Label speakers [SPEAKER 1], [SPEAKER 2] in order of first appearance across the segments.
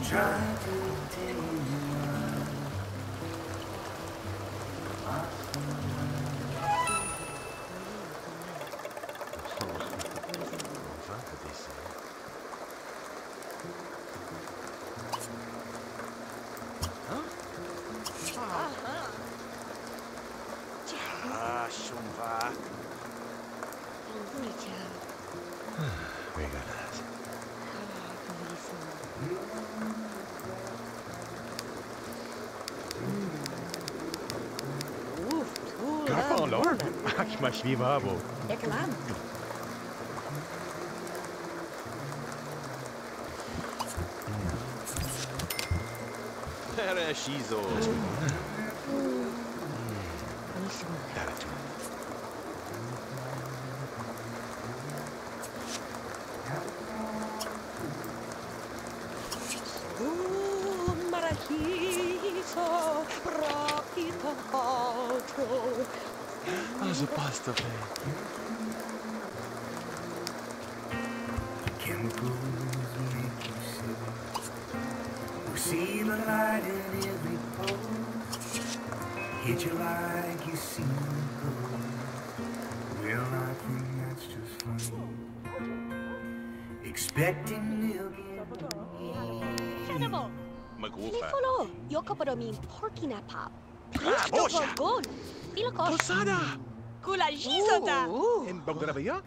[SPEAKER 1] Ach, mas vivo.
[SPEAKER 2] É claro.
[SPEAKER 3] Era Shizo. As a pasta
[SPEAKER 4] Chemicals make you sick. We see the light in every pose. Hit you like you see the ghost. Well, I think that's just funny. Expecting they'll get
[SPEAKER 2] Ni follow. Yokapodomin porkina pop.
[SPEAKER 3] Bosha!
[SPEAKER 2] Gold. Pilakos.
[SPEAKER 3] Posada!
[SPEAKER 2] Kula jisota.
[SPEAKER 3] En Bangravaya?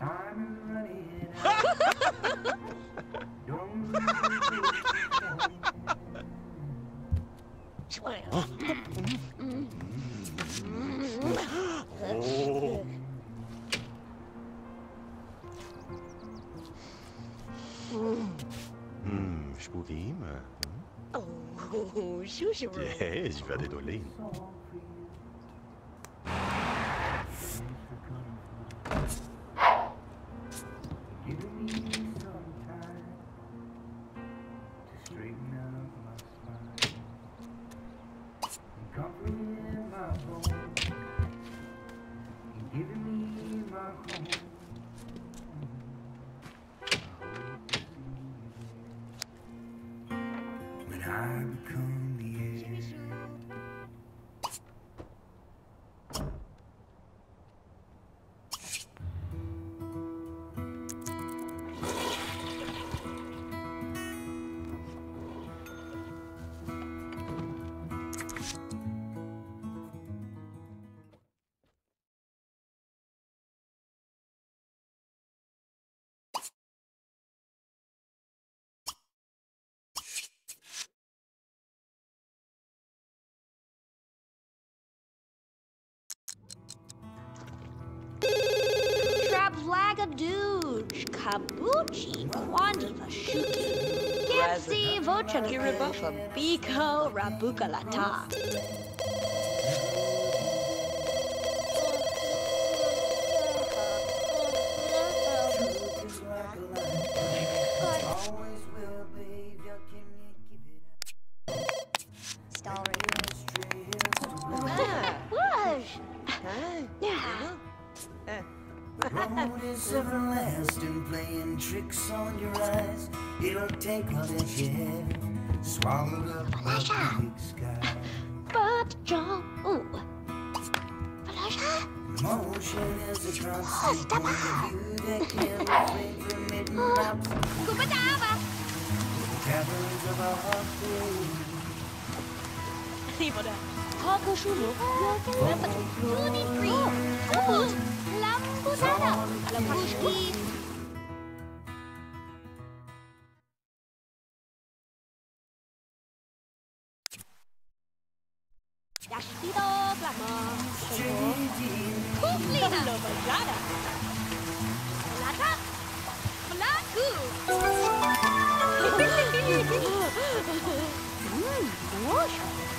[SPEAKER 3] Oh. Spooky, maar...
[SPEAKER 2] Oh, shushu.
[SPEAKER 3] Ja, ich werde dolin.
[SPEAKER 2] Trablagadooge, Kabuchi, Kwandi Vashuki, Getsi, Vochanakirubufa, Biko, Rabukalata.
[SPEAKER 4] road is everlasting, playing tricks on your eyes. It'll take all that you have, swallowed up by the big sky.
[SPEAKER 2] But John, oh, Felicia.
[SPEAKER 4] Motion is a constant point of view that can't refrain from hitting out the caverns of our heart.
[SPEAKER 2] Tipo da. Talk shulo. Tutti free. Oh, la putada. La pushki. Yashido glama. Kuplina. Lo bajada. Lata. Flaku. Wash.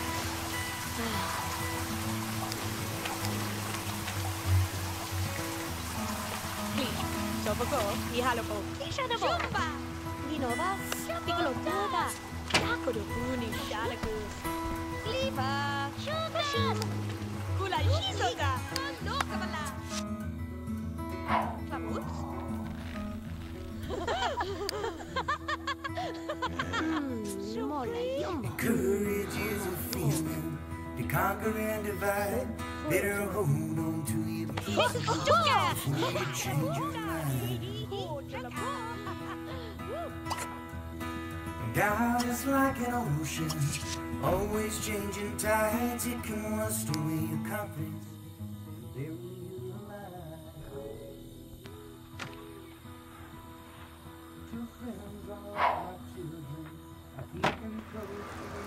[SPEAKER 2] Sopo ko, ihalo po. Isha na po. Jumba! Ginova, piccolo toda. Taco do buni, shalaku. Kliva, shugashum. Kula shisoda. No kabala. Klamuts?
[SPEAKER 4] Courage is a feeling to conquer and divide. Better hold on to your peace before you change your mind. Doubt is like an ocean, always changing tides. It can rust away your confidence, bury you alive. True friends are like children, I keep them close to me.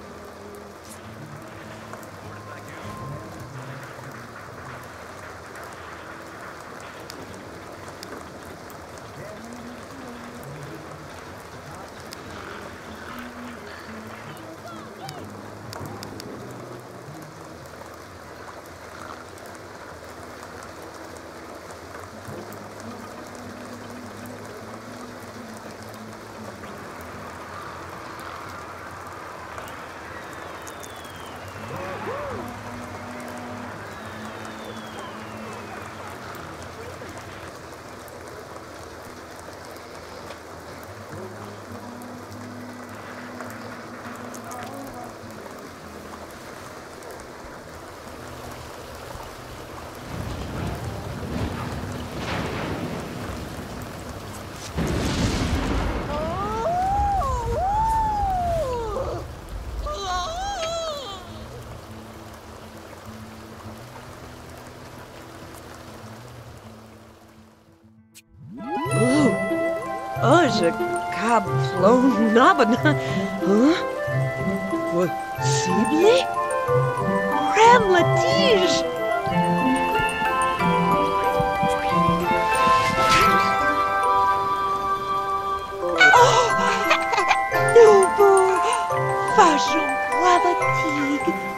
[SPEAKER 1] Je cab flown naben. Huh? Possible? Ram la tige. Oh! Nouveau! Vachon la tige.